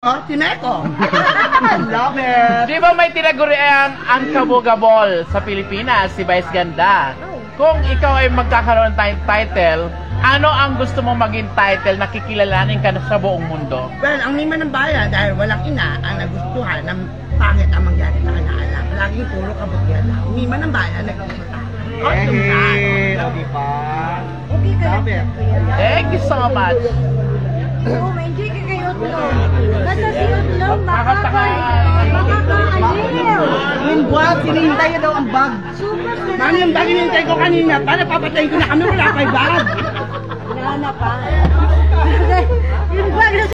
Oh, si Meko. Love it. Di ba may tinaguriang ang kabugabol sa Pilipinas, si Vice Ganda? Kung ikaw ay magkakaroon ng title, ano ang gusto mong maging title na kikilalanin ka sa buong mundo? Well, ang Mima ng Bayan, dahil walang ina ang nagustuhan ng pangit ang mangyari sa kanya anak. Laging puro kabutihan lang. Mima ng Bayan, nagkikita. Okay, diba? Okay ka lang. Thank you so much. Oo, ma-enjoy ka kayo Utlong. Basta si Utlong, Yung buwan, sinihintay daw ang bag. super sarap. Mami, yung bag hinihintay ko kanina. Para papatayin ko na kami, wala pa yung bag. Nana pa. Yung bag na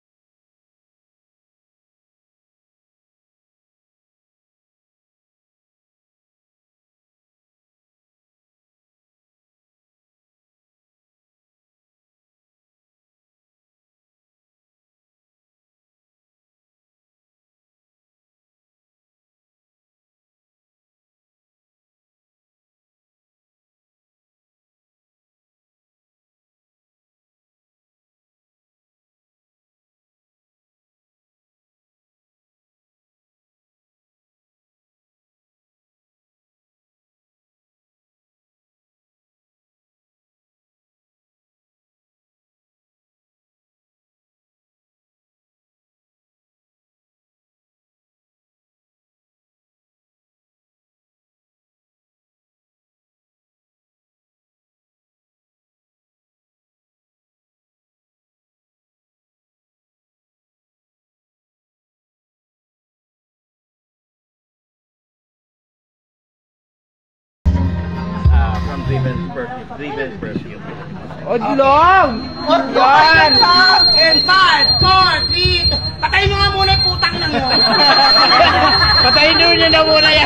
From Driven's Perfume. Odlong! Yan! And 5, 4, 3, patayin mo nga muna yung putang lang yun. Patayin nyo na muna yan.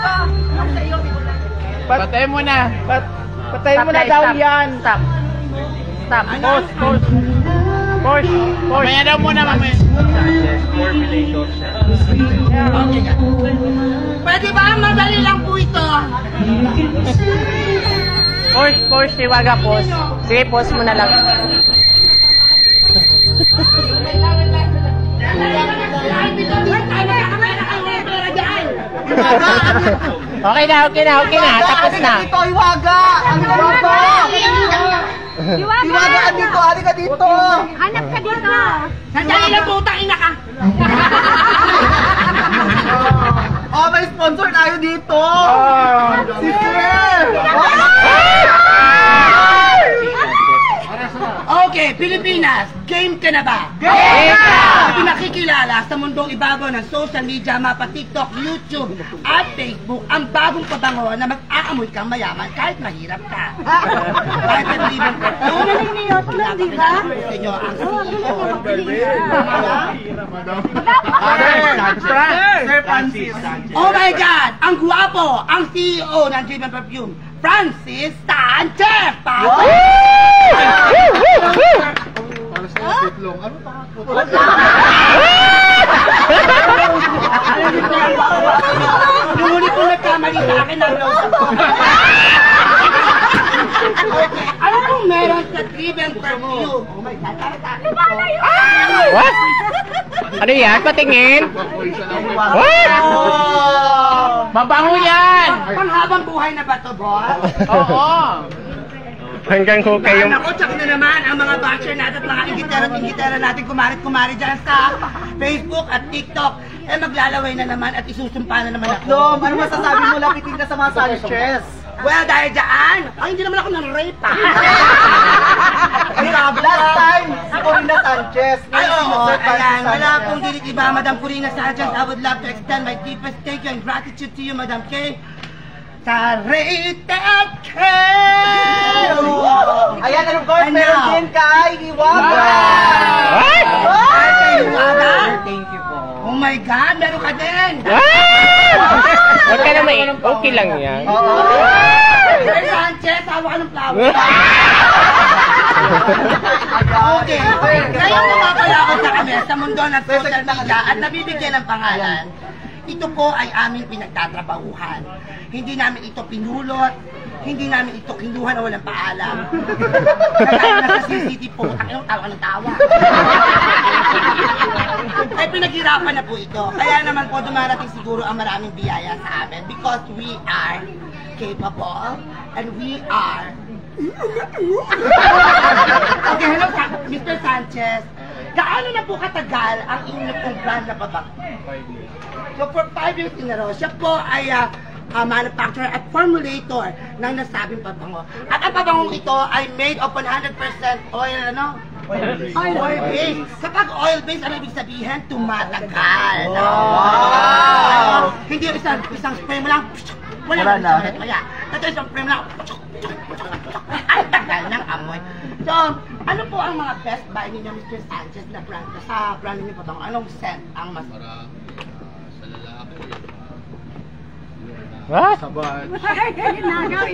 Patayin mo na. Patayin mo na daw yan. Stop. Stop. Pause. Pause. Pause. Mamaya daw muna, mamaya. Pwede ba? Madali lang po ito. Pause, Tiwaga, pause. Sige, pause mo na lang. Okay na. Tapos na. Dito, Iwaga! Ano ba? Iwaga ka dito, ali ka dito! hanap ka dito. Sandali lang putang ina ka! Oh, may sponsor tayo dito! Si Sir! Okay, Pilipinas, game ka na ba? Game na! Pinakikilala sa mundong ibabaw ng social media, mapa TikTok, YouTube, at Facebook, ang bagong pabango na mag-aamoy kang mayaman kahit mahirap ka. Kahit nag-ibang ka. Galing ni Utlong, di ba? Sa inyo, ang Sir Francis. Oh my God! Ang guwapo! Ang CEO ng Driven Perfume, Francis Sanchez! Yung huli kong nagkamali sa akin, ano kung meron sa Driven Perfume? Oh my God, What? Ano yan? Patingin? What? Mabango yan! Panghabang buhay na ba to, boss? Oo. Hanggang hukay yung... Ako, tsaka na naman ang mga basher natin at mga ingitera natin kumarit-kumari dyan sa Facebook at TikTok. Eh maglalaway na naman at isusumpa na naman ako. Dom, ano masasabi mo lapitin ka sa mga Sanchez? Well, dahil dyan, hindi naman ako nang-rape pa. Last time, si Corina Sanchez. Ay, oo, Sir Francis ayan. Wala Sanchez. pong dilit iba, Madam Corina Sanchez. I would love to extend my deepest thank you and gratitude to you, Madam K. Sa Rated K! Ayan, and of course, And meron now- din kay Iwaga. Ay, kay Iwaga? Thank you po. Oh my God, meron ka din! Huwag ka naman, okay lang yan. Sir Sanchez, hawa ka ng flower. Okay, ngayon pumapalakot na kami sa mundo ng social media at nabibigyan ng pangalan. Ito po ay aming pinagtatrabahuhan. Hindi namin ito pinulot, hindi namin ito kinuha na walang paalam. Kaya nasa CCTV po, ang tawa ng tawa. Ay pinaghirapan na po ito. Kaya naman po dumarating siguro ang maraming biyaya sa amin because we are capable and we are... Okay, hello Mr. Sanchez. Gaano na po katagal ang inyong pong brand na babak? So for 5 years in a row, siya po ay manufacturer at formulator ng nasabing pabango. At ang pabangong ito ay made of 100% oil, ano? Oil-based. Kapag oil-based, ano ibig sabihin? Tumatagal. Wow! Hindi yung isang spray mo lang, wala na. Kaya, ito isang spray mo lang, ang tagal ng amoy. So, ano po ang mga best buy ninyo, Mr. Sanchez, na brand? Sa brand ninyo pabango, anong scent ang mas... What? Inagaw.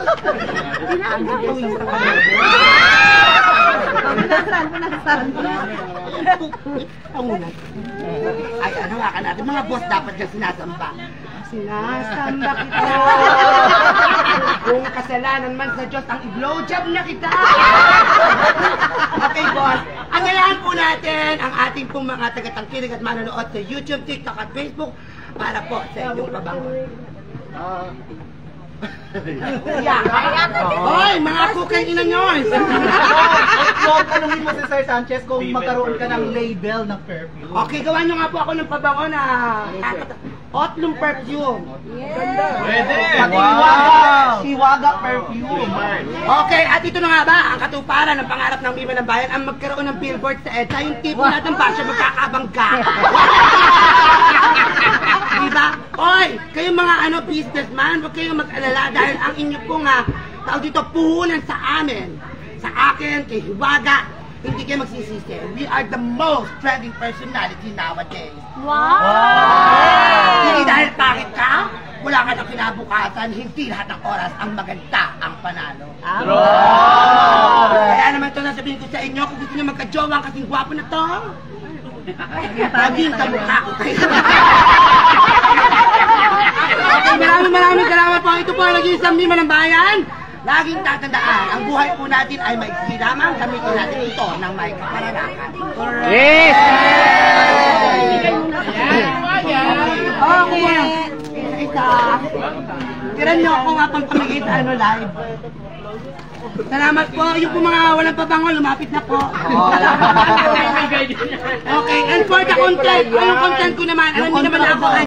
Ay, ano nga ka natin? Mga boss dapat ka sinasamba. Sinasamba kita. Kung kasalanan man sa Diyos, ang i-blowjob na kita. Okay, boss. Ang gayaan po natin ang ating pong mga tagatangkilig at manonood sa YouTube, TikTok at Facebook para po sa inyong pabangon. Hoy, mga kukay ina nyo! Huwag tanungin mo si Sir Sanchez kung magkaroon ka ng label ng perfume. Okay, gawa nyo nga po ako ng pabango na Otlum perfume. Pwede! Wow! Hiwaga perfume. Okay, at ito na nga ba ang katuparan ng pangarap ng Viva ng Bayan ang magkaroon ng billboard sa EDSA, yung tipo natin ba siya magkakabangga. Diba? Oy, kayong mga businessman, huwag kayong mag-alala dahil ang inyo pong tao dito puhunan sa amin. Sa akin, kay Hiwaga, hindi kayo magsisisi. We are the most trending personality nowadays. Wow! Hindi dahil pangit ka, wala ka ng kinabukasan, hindi lahat ng oras ang maganda ang panalo. Kaya naman ito nasabihin ko sa inyo, kung gusto nyo magka-jowa ang kasing gwapo na to, maging kamukha ko kayo. Okay, maraming salamat po. Ito po ang nag-iisang Viva ng Bayan. Laging tatandaan, ang buhay po natin ay maiksi lamang, gamitin natin ito ng may kapananakan. Yes! Okay. Isa. Tiran nyo ako nga pang pamigay sa live. Salamat po. Yung po mga walang pabango, lumapit na po. Okay, and for the content, yung content ko naman, alam niyo naman ako ay